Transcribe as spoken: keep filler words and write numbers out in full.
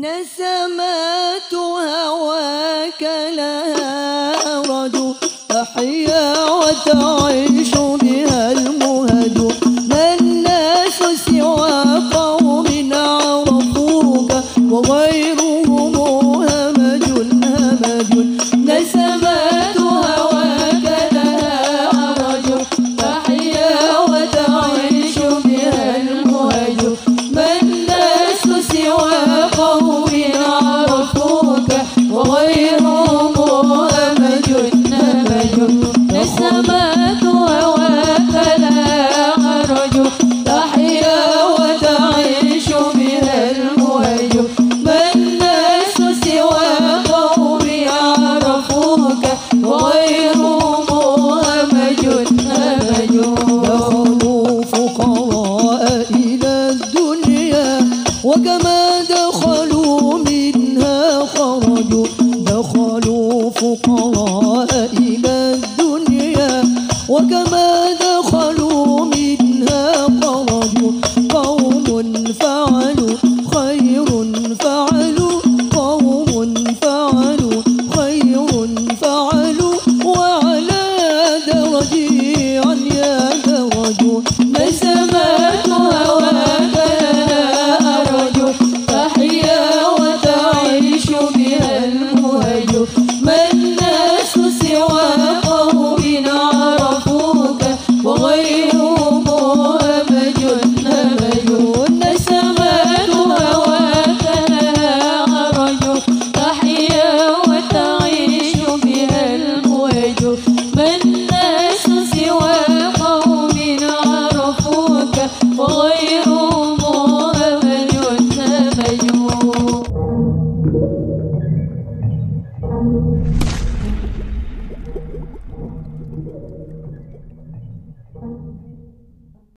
نسمات هواك لها رجو تحيا وتعيش بها المهج. ما الناس سوى قوم عرفوك وغيرهم همج همج. نسمات هواك لها رجو تحيا وتعيش بها المهج. ما الناس سوى قوم عرفوك وغيرهم همج همج. نسمات هواك لها رجو تحيا وتعيش بها المهج. ما الناس سوى قوم عرفوك وغيرهم همج همج. دخلوا فقراء إلى الدنيا وكما دخلوا منها خرجوا. دخلوا فقراء إلى الدنيا وكما دخلوا منها خرجوا. قوم فعلوا خير فعلوا قوم فعلوا خير فعلوا وعلى درجيا يدرجوا. نسمات هواك لها أرجو تحيا وتعيش بها المهج. ما الناس سوى قوم عرفوك وغيرهم همج همج. نسمات هواك لها أرجو تحيا وتعيش بها المهج. ما الناس سوى قوم عرفوك وغيرهم همج همج.